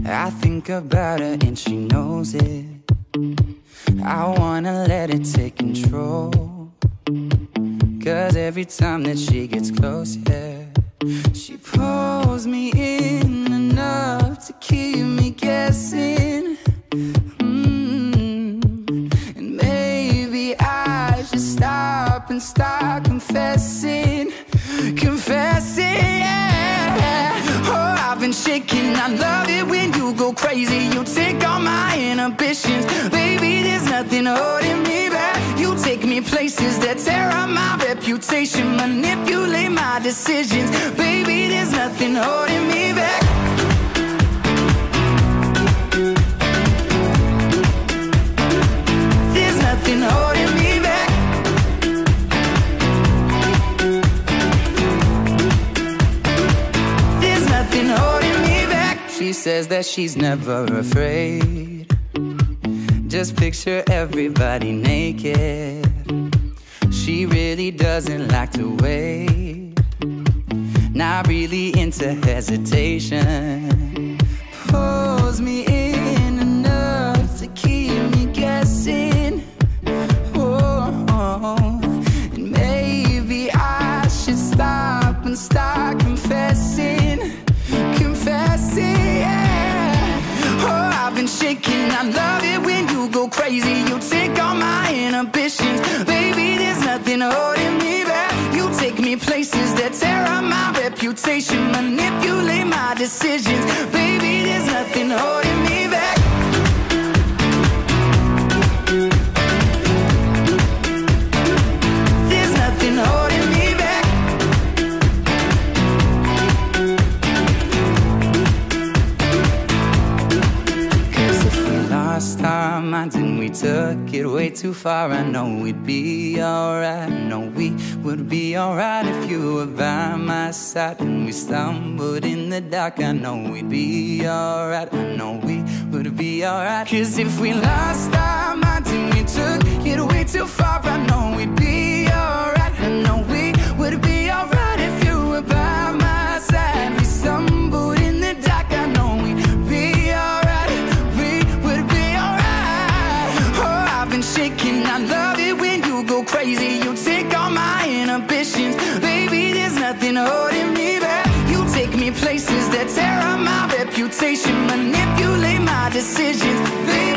I think about her and she knows it. I wanna let it take control, 'cause every time that she gets close, yeah, she pulls me in enough to keep me guessing. And maybe I should stop and start confessing. Confessing, yeah. Oh, I've been shaking. I love it when you go crazy. You take all my inhibitions. Baby, there's nothing holding me back. You take me places that tear up my reputation, manipulate my decisions. Baby, there's nothing holding me back. There's nothing holding me back. There's nothing holding me back. She says that she's never afraid. Just picture everybody naked. She really doesn't like to wait. Not really into hesitation. Pulls me in enough to keep me guessing. Oh, and maybe I should stop and start confessing. Confessing, yeah. Oh, I've been shaking. I love it when you go crazy. You take all my inhibitions. Baby, there's nothing holding me back. You take me places that tear up my reputation, manipulate my decisions. Baby, there's nothing holding me back. There's nothing holding me back. Lost our minds and we took it way too far. I know we'd be alright. I know we would be alright if you were by my side. And we stumbled in the dark. I know we'd be alright. I know we would be alright. 'Cause if we lost our minds and we took it way too far, I know we'd be alright. I know we would be alright if you were by my side. We stumbled in the dark. I know we'd be alright. Shaking, I love it when you go crazy. You take all my inhibitions. Baby, there's nothing holding me back. You take me places that tear up my reputation, manipulate my decisions. Baby,